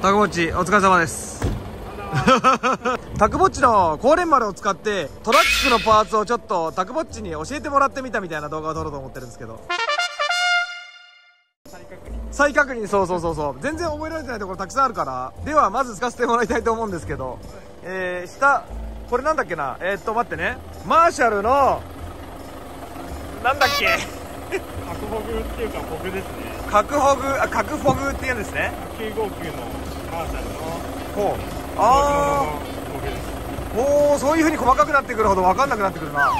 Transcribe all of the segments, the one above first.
タクボッチお疲れ様です。タクボッチの高連丸を使ってトラックのパーツをちょっとタクボッチに教えてもらってみたみたいな動画を撮ろうと思ってるんですけど、再確認、そう全然覚えられてないところたくさんあるから、ではまず使わせてもらいたいと思うんですけど、下これなんだっけな、待ってね、マーシャルのなんだっけ核ホグっていうかホグですね。 核ホグ、あ、核フォグっていうんですね。 959のマーシャルのほう、あホグです。 あ、おお、そういう風に細かくなってくるほど分かんなくなってくるな。うん、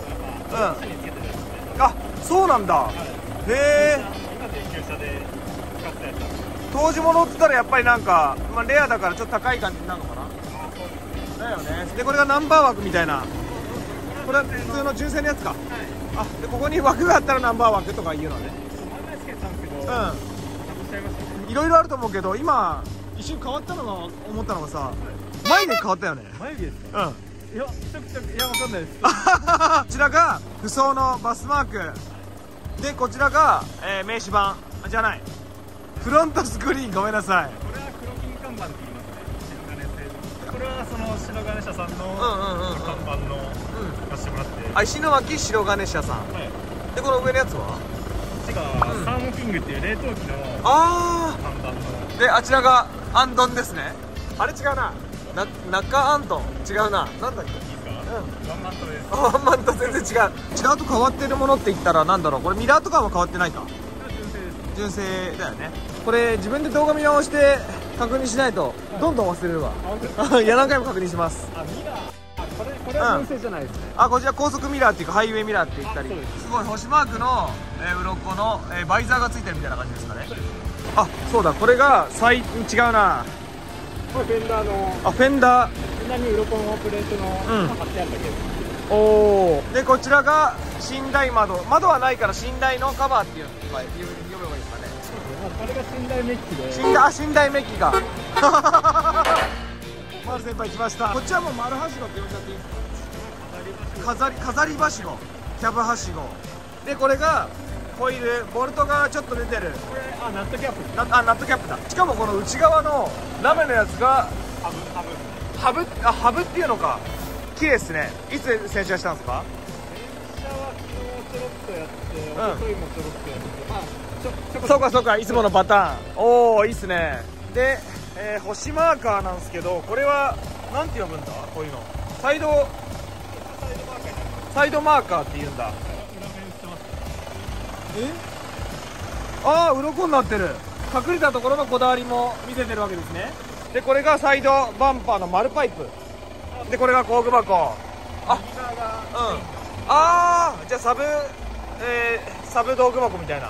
あ、そうなんだ。へえ。 今で旧車で使ったやつ。 当時物って言ったらやっぱりなんか、まあ、レアだからちょっと高い感じになるのかな。だよね。でこれがナンバー枠みたいな、これは普通の純正のやつか。あ、でここに枠があったらナンバー枠とかいうのね。うん、いろいろあると思うけど、今一瞬変わったのが思ったのがさ、眉毛変わったよね。 眉毛ですか？うん。いや、ちょくちょく、いや、わかんないです。 こちらが不装のバスマークで、こちらが、名刺板じゃない、フロントスクリーン、ごめんなさい。 これは黒金看板って言いますね。白金製。これはその白金社さんの看板の貸してもらって。 あ、石巻白金社さん。はい。でこの上のやつは？ こっちがサーモキングっていう冷凍機の看板の。 で、あちらがアンドンですね。あれ違うな。中アンドン違うな。なんだっけ？ ワンマントです。 ワンマンと全然違う。違うと変わってるものって言ったらなんだろう。これミラーとかは変わってないか。純正だよね。これ自分で動画見直して確認しないとどんどん忘れるわ。いや、何回も確認します。 あ、ミラー。これは純正じゃないですね。 あ、こちら高速ミラーっていうかハイウェイミラーって言ったり、すごい星マークの鱗のバイザーがついてるみたいな感じですかね。あ、そうだ、これが違うな。 これフェンダーの。 あ、フェンダー。 フェンダーに鱗のプレートの貼ってあるだけです。 おお。でこちらが寝台窓はないから寝台のカバーっていうのが読めばいいですかね。 これが寝台メッキで。 寝台メッキが。丸先輩来ました。こっちはもう丸はしごって呼んじゃっていいですか？飾りはしご、キャブはしごで、これがホイール、ボルトがちょっと出てる。 これ、あ、ナットキャップ。 ナットキャップだ。しかもこの内側のラメのやつがハブっていうのか。綺麗ですね。いつ洗車したんですか？ 洗車は昨日ちょろっとやって、おとといもちょろっとやって、 そうか、いつものパターン。おお、いいっすね。で、星マーカーなんですけど、これはなんて呼ぶんだ、こういうの。サイドマーカーって言うんだ。ああ、鱗になってる。隠れたところのこだわりも見せてるわけですね。でこれがサイドバンパーの丸パイプで、これが工具箱。あ、ああ、じゃあサブ道具箱みたいな。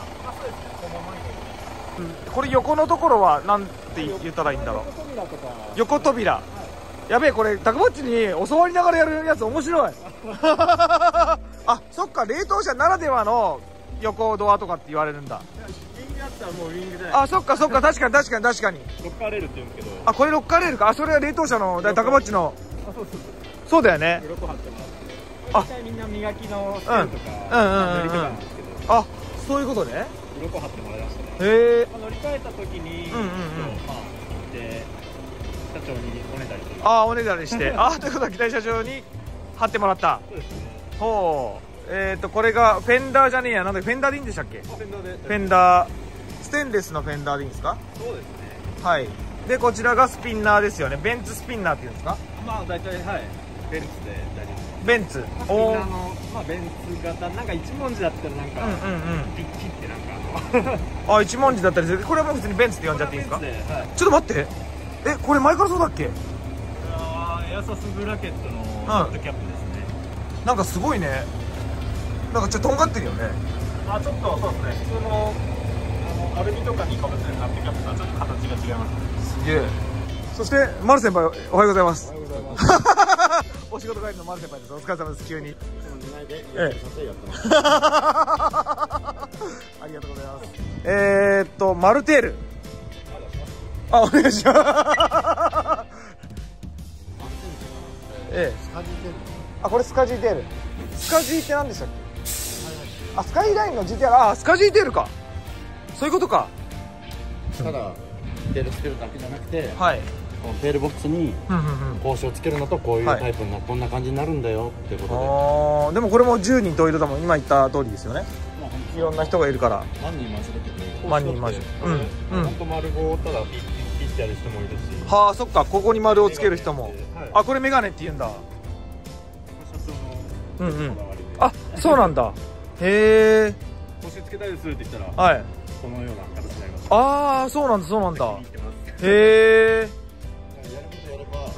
これ横のところはなんて言ったらいいんだろう。横扉。やべえ、これタクボッチに教わりながらやるやつ面白い。あ、そっか、冷凍車ならではの横ドアとかって言われるんだ。 ウィングあったらもうウィングじゃない。 あ、そっか、確かに。 ロッカーレールって言うんですけど。 あ、これロッカーレールか。あ、それは冷凍車のタクボッチの。そうだよね。 鱗貼ってもらって。大体みんな磨きのステンとか塗りとかなんですけど。 あ、そういうことね。 鱗貼ってもらいましたね。 へえ。 乗り換えた時にまあ行って社長におねだりという。 あ、おねだりして。あ、ということは期待社長に貼ってもらった。 そうですね。 ほう。これがフェンダーじゃねえや。なんだ、フェンダーでいいんでしたっけ？ フェンダーで。 フェンダー。ステンレスのフェンダーでいいんですか？ そうですね。 はい。でこちらがスピンナーですよね。ベンツスピンナーっていうんですか？ まあ大体はい。ベンツで大丈夫です。 ベンツ。 スピンナーのまあベンツ型、なんか一文字だったらなんかピッキってなんかあ、一文字だったりする。これはもう普通にベンツって呼んじゃっていいんですか？ はい。 ちょっと待って。これ前からそうだっけ？ エアソスブラケットのナットキャップですね。 なんかすごいね。なんかちょっととんがってるよね。 あ、ちょっとそうですね。普通のアルミとかにかぶせるナットキャップとはちょっと形が違いますね。 すげえ。そして丸先輩、おはようございます。 おはようございます。 お仕事帰りの丸先輩です。お疲れ様です。急に。 ありがとうございます。マルテール。あ、お願いします。あ、これスカジーテール。スカジーって何でしたっけ？あ、スカイラインの GTR。あ、スカジーテールか。そういうことか。 ただテールつけるだけじゃなくて、 はい、 このテールボックスに格子をつけるのとこういうタイプになる、こんな感じになるんだよってことで。 ああ、でもこれも10人十色だもん、今言った通りですよね。いろんな人がいるから。 万人混じるけど、 万人混じる。 本当丸5をただピッてやる人もいるし。 はあ、そっか、ここに丸をつける人も。あ、これメガネって言うんだ。あ、そうなんだ。へえ。 腰つけたりするって言ったら、 はい、 このような形になります。 ああ、そうなんだ、そうなんだ。へえ。 やることやれば、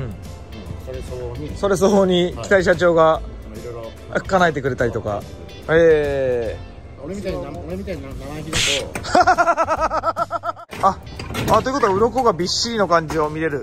それ相応に北井社長が叶えてくれたりとか。へえ。 俺みたいに生意気だとあ、ということは鱗がびっしりの感じを見れる。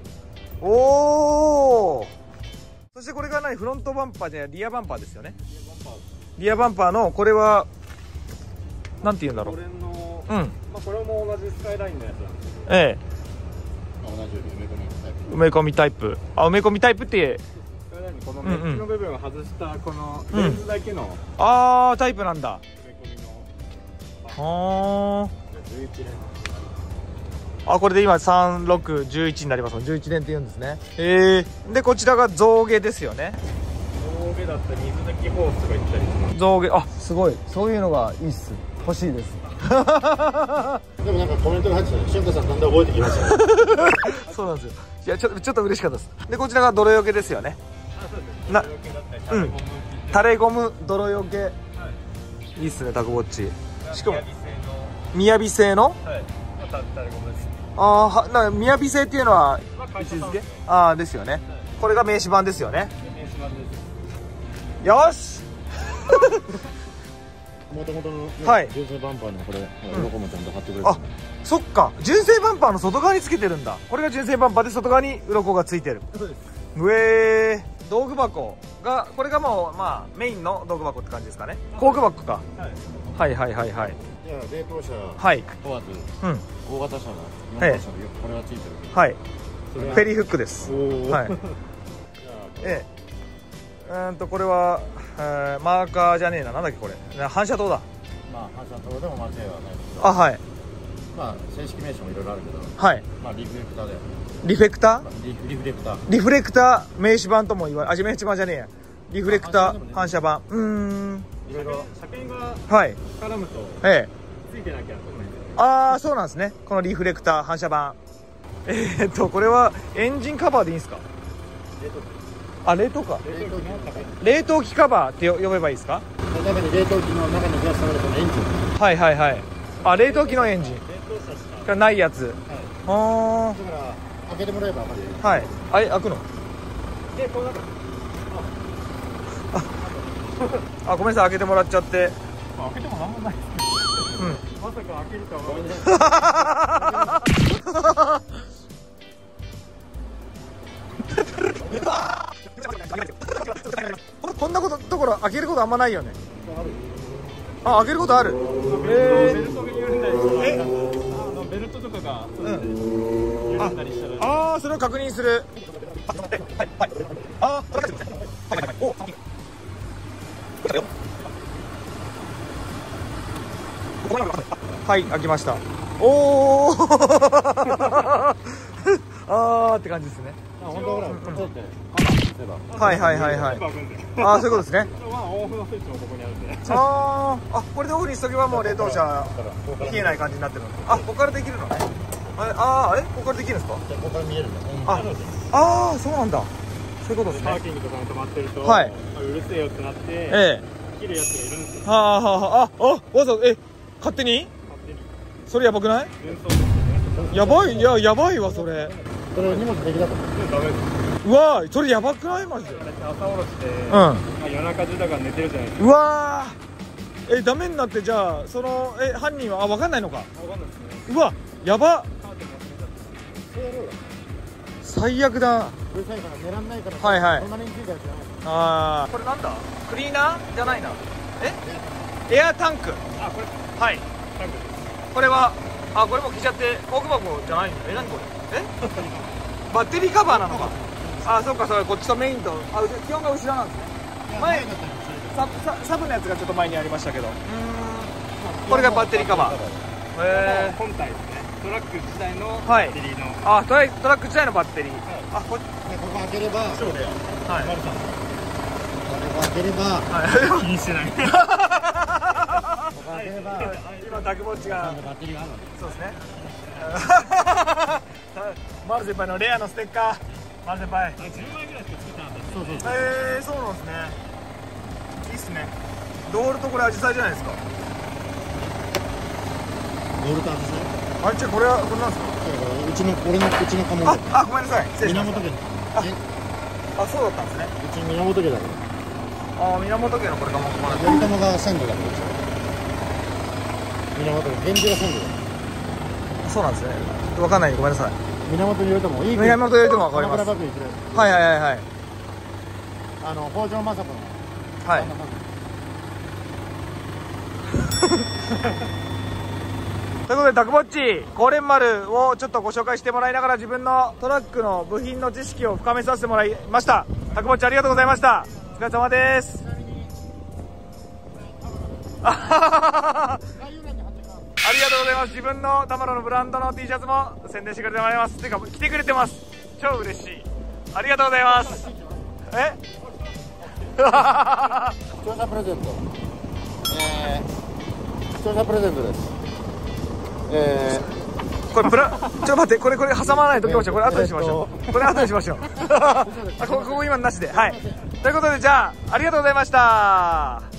おお。そしてこれが何、フロントバンパーじゃない、リアバンパーですよね。リアバンパーのこれはなんて言うんだろう。 これの、 うん、 まあこれも同じスカイラインのやつなんですけど、 ええ、 同じように埋め込みタイプ。あ、埋め込みタイプって、 スカイラインのこのメッキの部分を外したこのレンズだけの、 ああ、タイプなんだ。 埋め込みの、 は 11連。 あ、これで今3611になります。11連って言うんですね。へえ。でこちらが象牙ですよね。 象牙だったり水抜きホースとか言ったりします。 象牙、あ、すごい、そういうのがいいっす。欲しいです。 でもなんかコメントが入ってたね。俊太さんだんだん覚えてきましたね。 そうなんですよ。いや、ちょっと嬉しかったです。でこちらが泥よけですよね。な、うん、タレゴム泥よけ、いいっすね、タクボッチ。しかも雅製の、 はい、タレゴムです。 ああ、雅製っていうのは位置づけ、ああですよね。これが名刺版ですよね。 名刺版です。 よし。 もともとの純正バンパーにもこれ鱗もちゃんと貼ってくれて、 あ、そっか、純正バンパーの外側につけてるんだ。これが純正バンパーで外側に鱗がついてる。 そうです。 うえー、道具箱が、これがもうまあメインの道具箱って感じですかね。工具箱か。はいはいはいはい。 じゃあ冷凍車はい問わず、 うん、 大型車の4号車でよくこれがついてる。 はい、フェリーフックです。はい。これは、マーカーじゃねえな、なんだっけこれ、反射灯だ。 まあ反射灯でも間違いはないけど、 あ、はい、 まあ正式名称もいろいろあるけど、 はい、 まあリフレクターだよ。 リフレクター、 リフレクター、 リフレクター名刺版とも言われ、名刺版じゃねえや、リフレクター反射版。 いろいろ車検がはい、 絡むとええ、 ついてなきゃと思うんですよ。 ああ、そうなんですね。このリフレクター反射版。これはエンジンカバーでいいんですか。あ、冷凍か。冷凍機カバーって呼べばいいですか。 中に冷凍機の中に冷やしたのがこのエンジン。 はいはいはい。あ、冷凍機のエンジンがないやつ。はだから開けてもらえば分かるよ。 あ、はい。あれ開くの。 でこうなる。 あ、ごめんなさい、開けてもらっちゃって。 開けてもなんもない。 うん。 まさか開けるとは思わなかった。 こんなところ開けることあんまないよね。あ、開けることある。 ベルトが緩んだりしたら、ベルトとかが緩んだりしたら、 ああ、それを確認する。はいはい。ああ、はいはい。お。はい、開きました。おお。あーって感じですね。 本当ほら、 はいはいはいはい。ああ、そういうことですね。 まあオンオフのスイッチもここにあるんで。 ああ、これでオフにしとけばもう冷凍車冷えない感じになってるの。あ、ここからできるのね。あれここからできるんですか。 ここから見えるんだ。 ああ、そうなんだ。そういうことですね。 パーキングとかに止まってると、 はい、 うるせえよってなって、 ええ、 切るやつがいるんですよ。 はあはあ、あ、わざわざ勝手に？それやばくない？やばい、いや、やばいわそれ。 それ荷物できなかった。 ダメです。 うわー、それやばくないマジで。 朝おろして、夜中中だから寝てるじゃないですか。 うわー、ダメになって、じゃあその犯人は分かんないのか。 分かんないですね。 うわ、やば。最悪だ。 うるさいから寝らんないから。 はいはい。 そんなについたやつじゃない。 ああ、これなんだ？クリーナーじゃないな。エアタンク。 あ、これはい。 タンクです。 これは、これも着ちゃって工具箱じゃないんだ。何これ？バッテリーカバーなのか。あ、そうか、それこっちとメインと、基本が後ろなんですね。前サブのやつがちょっと前にありましたけど。これがバッテリーカバー。 本体ですね。 トラック自体のバッテリーの、 あ、トラック自体のバッテリー、あ、ここ開ければ、 そうで、 はい、 マルさんここ開ければ、 はい、 気にしてない。 ここ開ければ、 今タクボッチがバッテリーがあるの。 そうですね。マル先輩のレアのステッカー、マル先輩。 10枚ぐらいしか作ってなかった。 そうそうそう。 そうなんですね。いいっすね。ドールとこれアジサイじゃないですか。 ドールとアジサイ？ あれ、これはこれなんですか？ うちの家紋だ。 あ、ごめんなさい。失礼しました。 源家。 あ、そうだったんですね。 うちの源家だから。 あ、源家のこれがもう頼朝が先祖だから。源家、源氏が先祖だ。 そうなんですね。わかんないでごめんなさい。 源頼朝いい。 源頼朝わかります。はいはいはいはい。 北条政子の。 はい。ということで、タクボッチ高連丸をちょっとご紹介してもらいながら、自分のトラックの部品の知識を深めさせてもらいました。タクボッチありがとうございました。お疲れ様です。ありがとうございます。自分のタマロのブランドの T シャツも宣伝してくれてもらいます。てか来てくれてます。超嬉しい。ありがとうございます。 視聴者プレゼント。視聴者プレゼントです。 これちょっと待って、これ挟まないときましょう。これ後にしましょう。これ後にしましょう。ここ今なしで、はい。ということで、じゃあありがとうございました。